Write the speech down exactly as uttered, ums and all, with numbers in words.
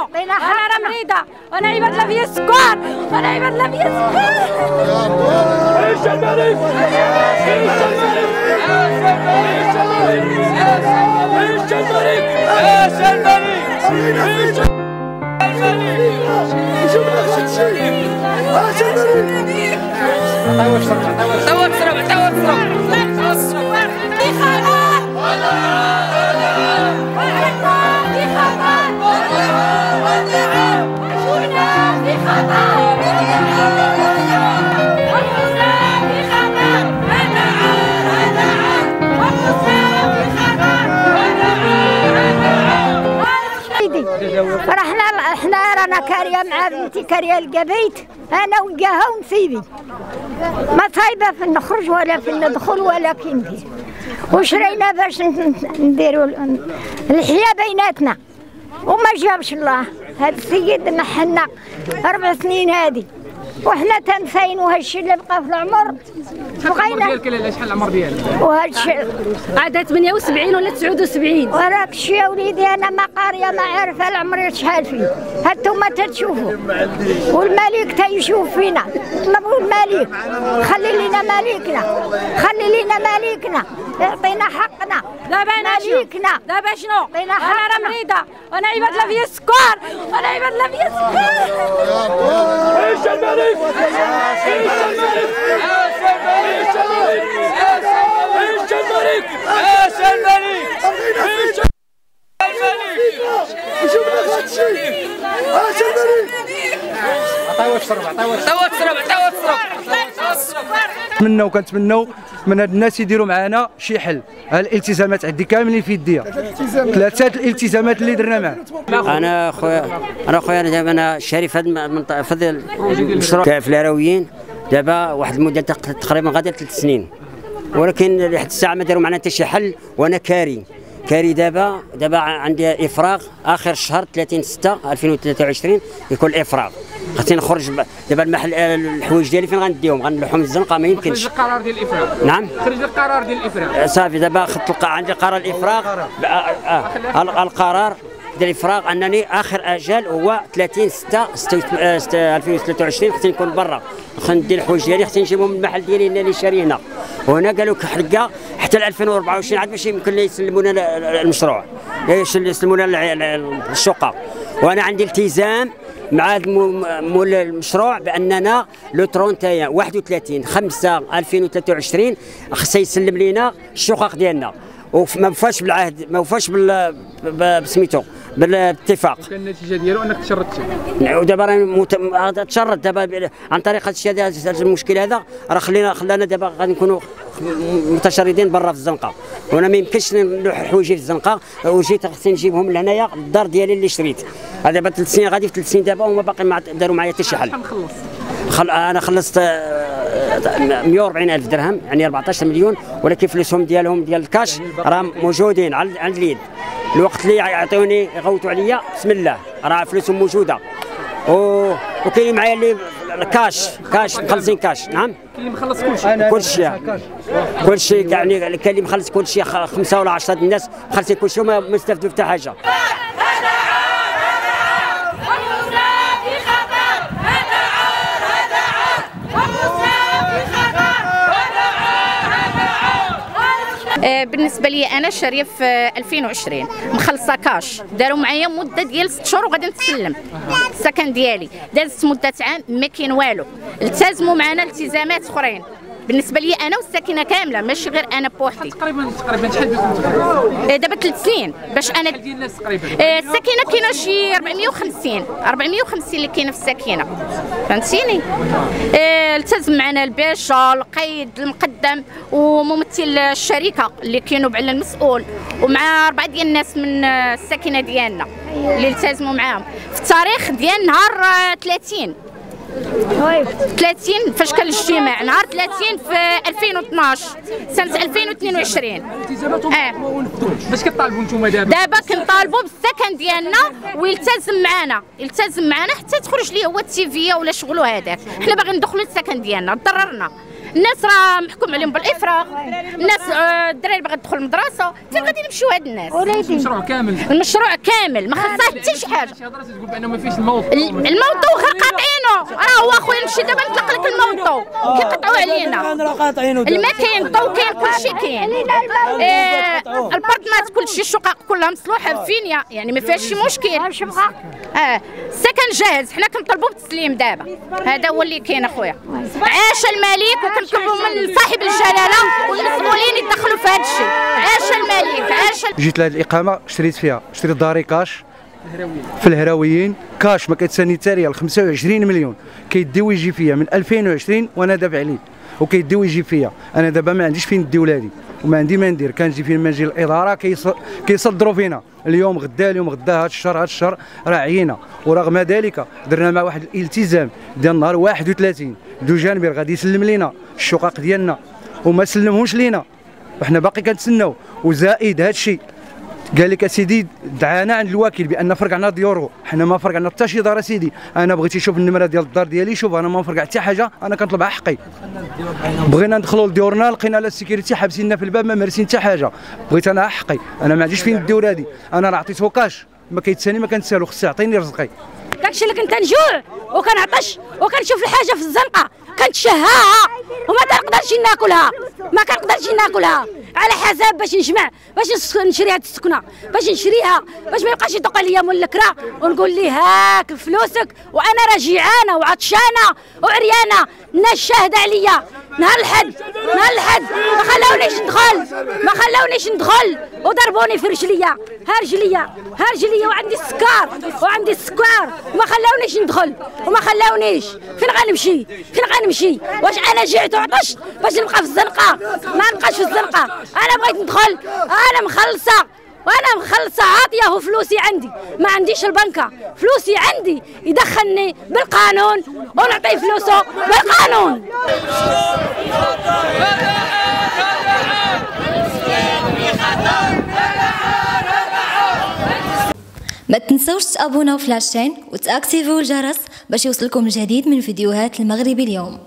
انا راه مريضه وانا عباد الله فيا السكر انا عباد الله فيا السكر. عيش الملك عيش الملك عيش الملك عيش الملك عيش رحنا احنا رانا كاريه مع بنتي كاريه القبيت انا وياها ونسيبي ما صايبه في نخرج ولا في ندخل ولا كي ندير وشرينا باش نديروا الحياه بيناتنا وما جابش الله. هذا السيد محنا اربع سنين هذه وحنا تنساينو هادشي اللي بقى في العمر. بغينا ديالك لاله شحال العمر ديالك؟ وهادشي عاد ثمانية وسبعين ولا تسعة وسبعين. وراك الشي يا وليدي انا ما قاريه ما عارفه العمر شحال فيه. هانتوما تتشوفوا والملك تيشوف فينا. طلبوا الملك خلي لنا ملكنا خلي لنا ملكنا يعطينا حقنا. دابا انا ملكنا دابا شنو؟ انا راه مريضه وانا عباد الله فيا السكر انا عباد الله فيا السكر. عيش الملك عيش الملك عيش الملك عيش الملك عيش الملك عيش الملك عيش الملك عطاوها تشرب عطاوها تشرب عطاوها تشرب. نتمناو كنتمناو من هاد الناس يديروا معنا شي حل. الالتزامات عندي كاملين في يديا ثلاثه الالتزامات اللي درنا معاه. انا خويا انا خويا انا دابا انا شريف هذا المنطقه في هذا المشروع في الهراويين دابا واحد المده تقريبا غادي ثلاث سنين ولكن لحد الساعه ما داروا معنا حتى شي حل وانا كاري كاري دابا دابا عندي افراغ اخر الشهر ثلاثين ستة ألفين وثلاثة وعشرين يكون الافراغ. خاصني نخرج دابا المحل الحوايج ديالي فين غنديهم؟ غنلوحهم الزنقه ما يمكنش. خرج القرار ديال الافراغ. نعم خرج القرار ديال الافراغ. صافي دابا خدت عندي قرار الافراغ. آه القرار ديال الافراغ انني اخر اجل هو ثلاثين ستة ألفين وثلاثة وعشرين. خصني نكون برا خصني ندير الحوايج ديالي خصني نجيبهم من المحل ديالي اللي شاري هنا. وهنا قالوا لك حرقه حتى ل ألفين وأربعة وعشرين عاد باش يمكن يسلمونا المشروع يسلمونا الشقه. وانا عندي التزام مع مول المشروع باننا لو ثلاثين واحد وثلاثين خمسة ألفين وثلاثة وعشرين خصها يسلم لينا الشقق ديالنا وما وفاش بالعهد ما وفاش بسميتو بالاتفاق. كان النتيجه ديالو انك تشردتي. ودابا راه تشرد دابا عن طريق هذا الشيء هذا المشكل هذا راه خلينا خلانا دابا غادي نكونوا متشردين برا في الزنقه وانا ما يمكنش نلوح حوايجي في الزنقه وجيت خصني نجيبهم لهنايا الدار ديالي اللي شريت. هذا دابا ثلاث سنين غادي في ثلاث سنين دابا وما باقي ما داروا معايا حتى شي حل. خل... انا خلصت مئة وأربعين ألف درهم يعني أربعطاش مليون ولكن فلوسهم ديالهم ديال الكاش راه موجودين عند اليد. الوقت اللي يعطيوني يغوتوا عليا بسم الله راه فلوسهم موجوده و... وكاين معايا اللي كاش كاش مخلصين كاش. نعم كاين اللي مخلص كلشي كلشي كلشي يعني كاين اللي مخلص كلشي خمسه ولا عشرة الناس مخلصين كلشي وما استفدوا حتى حاجه. بالنسبه لي انا شاريه في ألفين وعشرين مخلصه كاش داروا معايا مده ديال ست شهور وغادي نتسلم السكن ديالي. دازت مده عام ما كاين والو. التزموا معنا التزامات اخرين بالنسبه لي انا والساكنه كامله ماشي غير انا بوحدي. تقريبا تقريبا شحال ديال دابا ثلاث سنين باش انا ديال الناس تقريبا الساكنه كاينه شي أربعمية وخمسين أربعمية وخمسين اللي كاينه في الساكنه فهمتيني. التزم معنا الباشا القيد المقدم وممثل الشركه اللي كانوا على المسؤول ومع اربعه ديال الناس من الساكنه ديالنا اللي التزموا معاهم في التاريخ ديال نهار ثلاثين ثلاثين فاش كان الاجتماع نهار ثلاثين في ألفين واثناش سنه ألفين واثنين وعشرين. اه باش كطالبوا نتوما دابا؟ دابا كنطالبوا بالسكن ديالنا ويلتزم معنا يلتزم معنا حتى تخرج ليه هو التيفيه ولا شغلو هذاك. حنا باغيين ندخلوا للسكن ديالنا ضررنا الناس راه محكوم عليهم بالافراغ، الناس الدراري باغي تدخل المدرسه، فين غادي يمشيو هاد الناس؟ المشروع كامل المشروع كامل ما خصها حتى شي حاجه. تقول بانه ما فيش الموت الموطو غير قاطعينه، راه هو اخويا نمشي دابا نطلق لك الموطو كيقطعوا علينا. الماء كاين، الضو كاين، كلشي كاين. آه البرطمات كلشي، الشقق كلها مصلوحه فينيا، يعني ما فيهاش شي مشكل. اه السكن جاهز، حنا كنطلبوا بالتسليم دابا، هذا هو اللي كاين اخويا. عاش الملك، وكنطلبوا من صاحب الجلاله والمسؤولين يدخلوا في هذا الشيء. عاش الملك، عاش. جيت لهذه الاقامه اشتريت فيها، شريت داري كاش في الهراويين كاش، ما كتساني تاريه ل خمسة وعشرين مليون، كيديو يجي فيا من ألفين وعشرين وانا دافع عليه، وكيديو يجي فيا. انا دابا ما عنديش فين ندي ولادي وما عندي ما ندير، كنجي فين ما نجي الاداره كيصدروا فينا اليوم غدا اليوم غدا، هذا الشهر هذا الشهر، راه عيينا. ورغم ذلك درنا مع واحد الالتزام ديال نهار واحد وثلاثين دو جانبير غادي يسلم لينا الشقق ديالنا وما سلمهمش لينا، وحنا باقي كنتسناو. وزائد هذا الشيء قال لك اسيدي دعانا عند الوكيل بان فرقعنا ديورو، حنا ما فرقعنا حتى شي دار اسيدي. انا بغيت نشوف النمره ديال الدار ديالي، شوف انا ما نفرقع حتى حاجه، انا كنطلب حقي. بغينا ندخلوا لديورنا لقينا لا السيكوريتي حابسيننا في الباب ما مارسين حتى حاجه، بغيت انا حقي، انا ما عنديش فين ندي ولادي، انا راه عطيته كاش ما كيتساني ما كنتسالو، خصو يعطيني رزقي. داكشي اللي كنت نجوع وكنعطش وكنشوف الحاجه في الزنقه كنتشهاها وما كنقدرش ناكلها، ما كنقدرش ناكلها على حساب باش نجمع باش نشري هاد السكنه، باش نشريها باش ما يبقاش يدق عليا مول الكرا ونقول ليه هاك فلوسك وانا راه جيعانه وعطشانه وعريانه. الناس شاهده عليا نهار الحد نهار الحد ما خلاونيش ندخل ما خلاونيش ندخل وضربوني في رجليا، ها رجليا ها رجليا وعندي السكر وعندي السكر وما خلاونيش ندخل وما خلاونيش. فين غنمشي فين غنمشي؟ واش انا جعت وعطشت باش نبقى في الزنقه؟ ما نبقاش في الزنقه، انا بغيت ندخل، انا مخلصه وانا مخلصه عاطيه وفلوسي عندي، ما عنديش البنكه، فلوسي عندي يدخلني بالقانون ونعطيه فلوسه بالقانون. ما تنسوش تابوناو في لاشين وتاكتيفيو الجرس باش يوصلكم الجديد من فيديوهات المغربي اليوم.